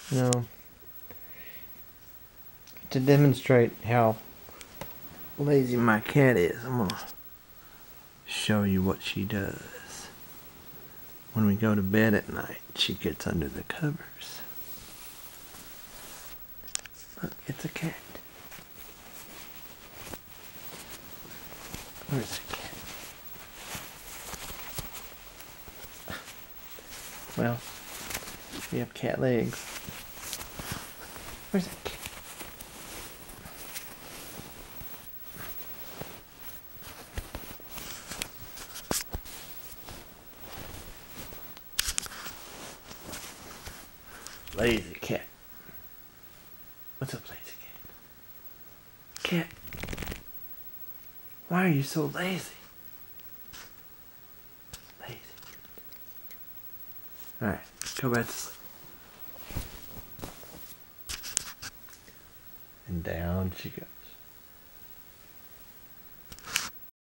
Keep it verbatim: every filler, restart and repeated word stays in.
No. To demonstrate how lazy my cat is, I'm gonna show you what she does. When we go to bed at night, she gets under the covers. Look, it's a cat. Where's the cat? Well, we have cat legs. Where's that cat? Lazy cat. What's up, lazy cat? Cat. Why are you so lazy? Lazy. Alright, go back to sleep. And down she goes.